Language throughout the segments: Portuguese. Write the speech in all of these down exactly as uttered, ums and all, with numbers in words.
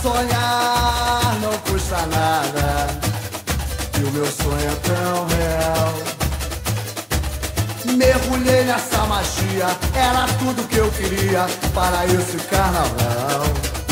Sonhar não custa nada, e o meu sonho é tão real. Mergulhei nessa magia, era tudo que eu queria para esse carnaval.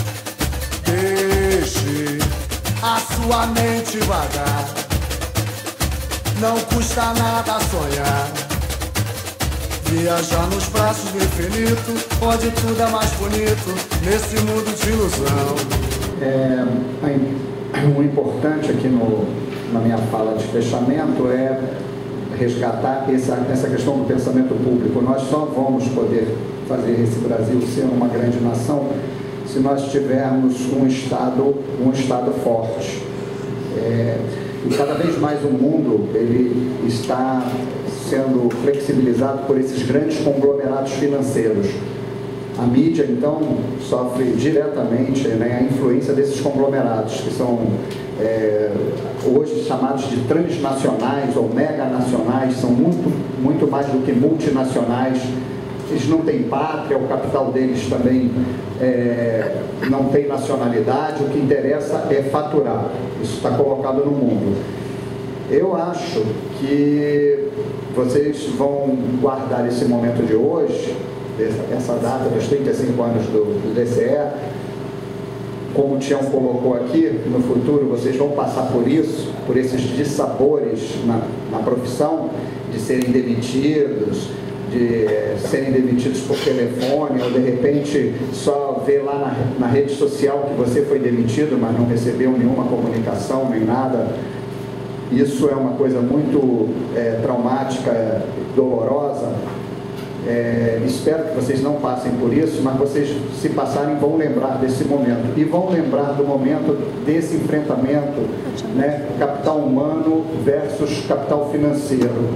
Deixe a sua mente vagar, não custa nada sonhar. Viajar nos braços do infinito, onde tudo é mais bonito, nesse mundo de ilusão. É, o importante aqui no, na minha fala de fechamento é resgatar essa, essa questão do pensamento público. Nós só vamos poder fazer esse Brasil ser uma grande nação se nós tivermos um Estado, um Estado forte. É, e cada vez mais o mundo ele está sendo flexibilizado por esses grandes conglomerados financeiros. A mídia, então, sofre diretamente, né, a influência desses conglomerados, que são é, hoje chamados de transnacionais ou meganacionais, são muito, muito mais do que multinacionais. Eles não têm pátria, o capital deles também é, não tem nacionalidade, o que interessa é faturar. Isso está colocado no mundo. Eu acho que vocês vão guardar esse momento de hoje, essa data dos trinta e cinco anos do, do D C E, como o Tião colocou aqui, no futuro vocês vão passar por isso, por esses dissabores na, na profissão, de serem demitidos, de serem demitidos por telefone, ou de repente só ver lá na, na rede social que você foi demitido, mas não recebeu nenhuma comunicação, nem nada. Isso é uma coisa muito é, traumática, dolorosa. É, espero que vocês não passem por isso, mas vocês, se passarem, vão lembrar desse momento. E vão lembrar do momento desse enfrentamento, né, capital humano versus capital financeiro.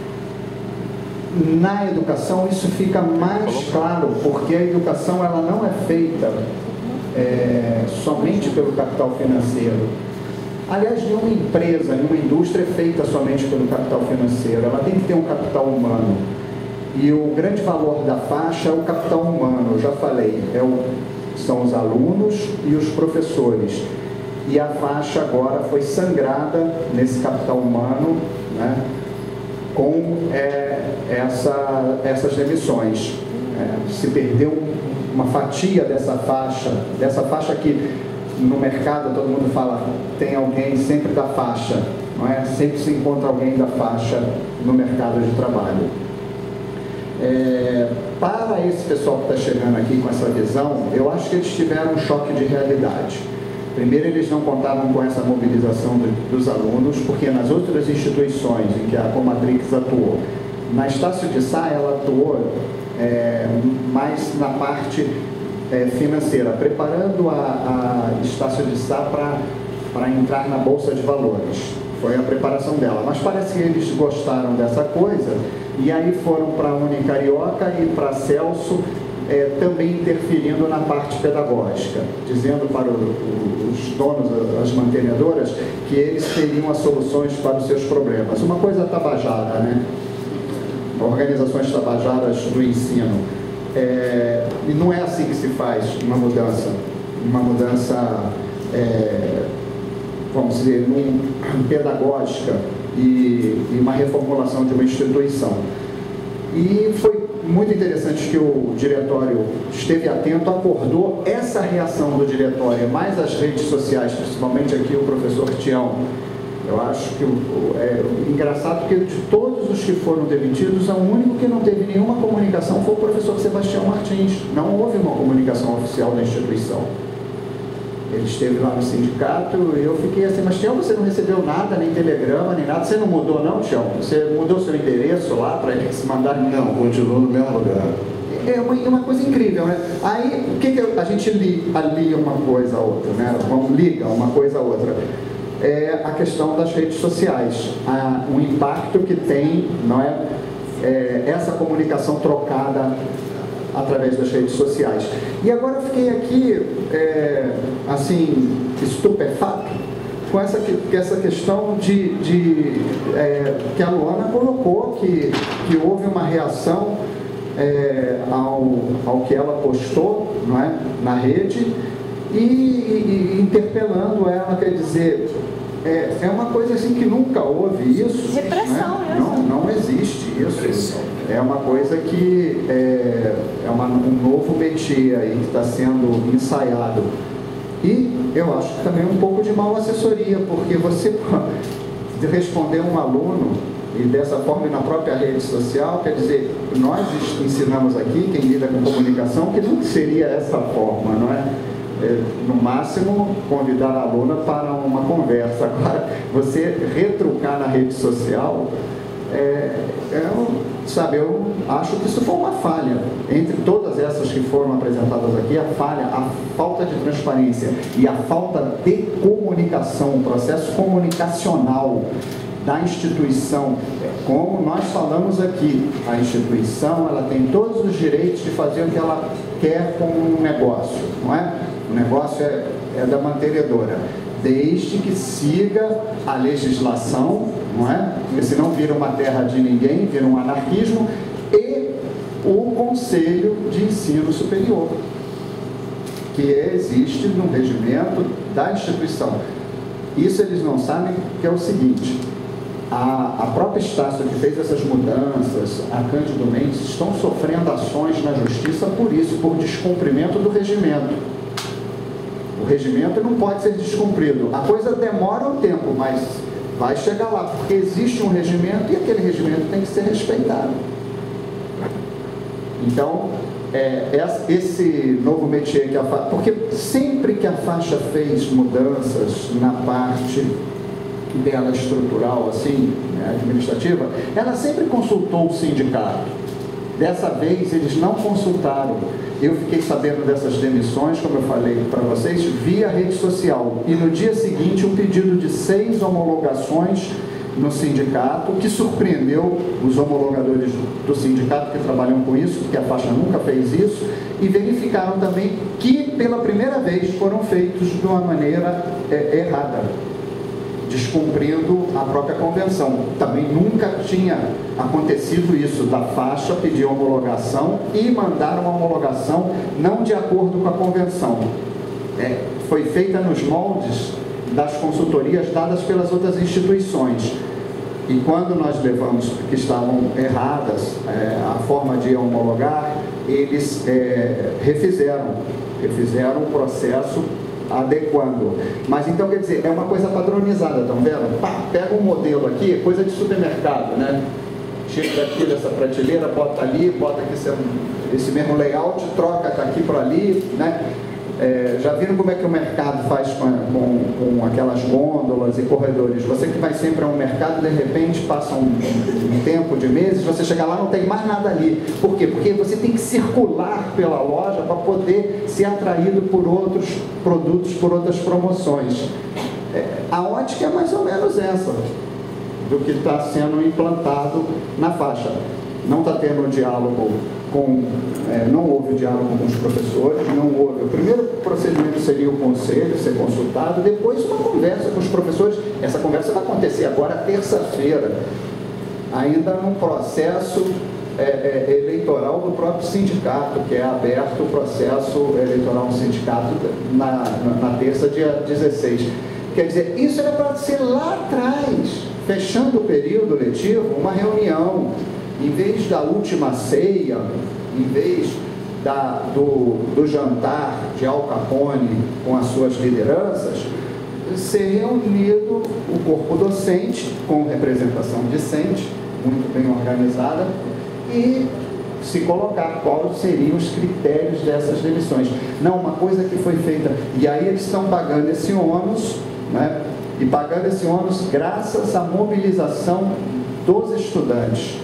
Na educação, isso fica mais claro, porque a educação ela não é feita é, somente pelo capital financeiro. Aliás, nenhuma empresa, nenhuma indústria é feita somente pelo capital financeiro. Ela tem que ter um capital humano. E o grande valor da faixa é o capital humano, eu já falei, é o, são os alunos e os professores. E a faixa agora foi sangrada nesse capital humano, né, com é, essa, essas demissões. É, se perdeu uma fatia dessa faixa, dessa faixa que no mercado todo mundo fala, tem alguém sempre da faixa, não é? Sempre se encontra alguém da faixa no mercado de trabalho. É, para esse pessoal que está chegando aqui com essa visão, eu acho que eles tiveram um choque de realidade. Primeiro, eles não contavam com essa mobilização do, dos alunos, porque nas outras instituições em que a Comatrix atuou, na Estácio de Sá, ela atuou é, mais na parte é, financeira, preparando a, a Estácio de Sá para entrar na Bolsa de Valores. Foi a preparação dela. Mas parece que eles gostaram dessa coisa, e aí foram para a Unicarioca e para Celso, é, também interferindo na parte pedagógica, dizendo para o, o, os donos, as mantenedoras, que eles teriam as soluções para os seus problemas. Uma coisa tabajara, né? Organizações tabajaras do ensino. É, e não é assim que se faz uma mudança, uma mudança, é, vamos dizer, num, pedagógica e, e uma reformulação de uma instituição. E foi muito interessante que o diretório esteve atento, acordou essa reação do diretório, mais as redes sociais, principalmente aqui o professor Tião. Eu acho que o, é engraçado que de todos os que foram demitidos, o único que não teve nenhuma comunicação foi o professor Sebastião Martins. Não houve uma comunicação oficial da instituição. Ele esteve lá no sindicato e eu fiquei assim, mas Tião, você não recebeu nada, nem telegrama, nem nada? Você não mudou não, Tião? Você mudou seu endereço lá para eles se mandarem? Não, continuou no mesmo lugar. É uma, uma coisa incrível, né? Aí, o que, que a gente li, alia uma coisa a outra, né? Vamos, liga uma coisa a outra. É a questão das redes sociais, a, o impacto que tem, não é, é, essa comunicação trocada através das redes sociais. E agora eu fiquei aqui, é, assim, estupefato com essa, essa questão de, de é, que a Luana colocou, que, que houve uma reação é, ao, ao que ela postou, não é, na rede, e, e, e interpelando ela, quer dizer, é, é uma coisa assim que nunca houve isso. Repressão, né? Não, não existe isso. Repressão. É uma coisa que é, é uma, um novo métier aí que está sendo ensaiado. E eu acho que também um pouco de mal assessoria, porque você responder um aluno e dessa forma na própria rede social, quer dizer, nós ensinamos aqui, quem lida com comunicação, que não seria essa forma, não é? É, no máximo, convidar a aluna para uma conversa. Agora, você retrucar na rede social, é, é, sabe, eu acho que isso foi uma falha. Entre todas essas que foram apresentadas aqui, a falha, a falta de transparência e a falta de comunicação, o processo comunicacional da instituição, como nós falamos aqui, a instituição ela tem todos os direitos de fazer o que ela quer com um negócio, não é? O negócio é, é da mantenedora, desde que siga a legislação, não é? Porque senão vira uma terra de ninguém, vira um anarquismo, e o Conselho de Ensino Superior, que existe no regimento da instituição. Isso eles não sabem, que é o seguinte: A, a própria Estácio que fez essas mudanças, a Cândido Mendes, estão sofrendo ações na justiça por isso, por descumprimento do regimento. O regimento não pode ser descumprido. A coisa demora um tempo, mas vai chegar lá, porque existe um regimento e aquele regimento tem que ser respeitado. Então, é, esse novo métier que a faixa... Porque sempre que a faixa fez mudanças na parte dela estrutural, assim, né, administrativa, ela sempre consultou o sindicato. Dessa vez, eles não consultaram. Eu fiquei sabendo dessas demissões, como eu falei para vocês, via rede social. E no dia seguinte, um pedido de seis homologações no sindicato, que surpreendeu os homologadores do sindicato que trabalham com isso, porque a faixa nunca fez isso, e verificaram também que, pela primeira vez, foram feitos de uma maneira é, errada, descumprindo a própria convenção. Também nunca tinha acontecido isso, da faixa pedir homologação e mandar uma homologação não de acordo com a convenção. É, foi feita nos moldes das consultorias dadas pelas outras instituições. E quando nós levamos que estavam erradas é, a forma de homologar, eles é, refizeram, refizeram o processo adequando. Mas então, quer dizer, é uma coisa padronizada, estão vendo? Pá, pega um modelo aqui, coisa de supermercado, né? Tira daqui dessa prateleira, bota ali, bota aqui esse, esse mesmo layout, troca daqui para ali, né? É, já viram como é que o mercado faz com, com, com aquelas gôndolas e corredores? Você que vai sempre a um mercado, de repente passa um, um tempo de meses, você chega lá, não tem mais nada ali. Por quê? Porque você tem que circular pela loja para poder ser atraído por outros produtos, por outras promoções. É, a ótica é mais ou menos essa, do que está sendo implantado na faixa. Não está tendo um diálogo com, é, não houve diálogo com os professores, não houve. O primeiro procedimento seria o conselho ser consultado, depois uma conversa com os professores. Essa conversa vai acontecer agora, terça-feira, ainda num processo é, é, eleitoral do próprio sindicato, que é aberto o processo eleitoral do sindicato na, na, na terça, dia dezesseis. Quer dizer, isso era para ser lá atrás, fechando o período letivo, uma reunião. Em vez da última ceia, em vez da, do, do jantar de Al Capone com as suas lideranças, ser reunido o corpo docente, com representação discente, muito bem organizada, e se colocar quais seriam os critérios dessas demissões. Não, uma coisa que foi feita, e aí eles estão pagando esse ônus, né? E pagando esse ônus graças à mobilização dos estudantes.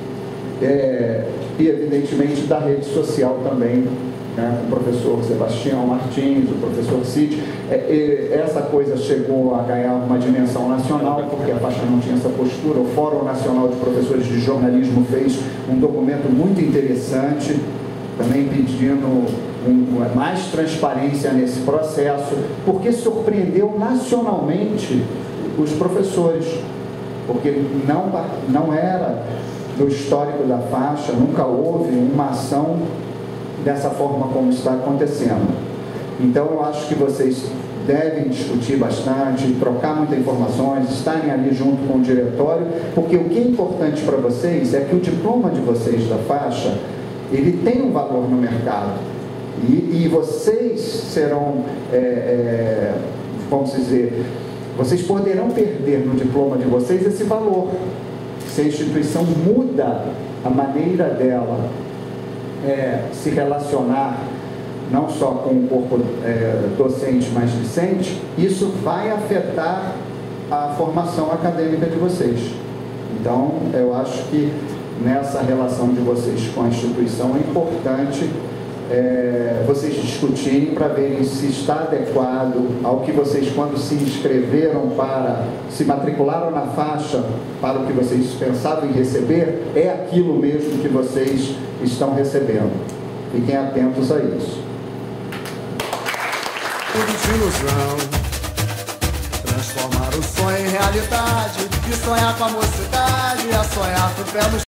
É, e evidentemente da rede social também, né, com o professor Sebastião Martins, o professor Cid. É, essa coisa chegou a ganhar uma dimensão nacional, porque a faixa não tinha essa postura. O Fórum Nacional de Professores de Jornalismo fez um documento muito interessante, também pedindo um, mais transparência nesse processo, porque surpreendeu nacionalmente os professores, porque não, não era do histórico da faixa, nunca houve uma ação dessa forma como está acontecendo. Então eu acho que vocês devem discutir bastante, trocar muitas informações, estarem ali junto com o diretório, porque o que é importante para vocês é que o diploma de vocês da faixa, ele tem um valor no mercado. E, e vocês serão, é, é, vamos dizer, vocês poderão perder no diploma de vocês esse valor. Se a instituição muda a maneira dela é, se relacionar, não só com o corpo é, docente, mas discente, isso vai afetar a formação acadêmica de vocês. Então, eu acho que nessa relação de vocês com a instituição é importante é, vocês discutirem para verem se está adequado ao que vocês, quando se inscreveram para, se matricularam na faixa, para o que vocês pensavam em receber, é aquilo mesmo que vocês estão recebendo. Fiquem atentos a isso. Tudo de ilusão, transformar o sonho em realidade, e sonhar com a mocidade, a sonhar com o pé no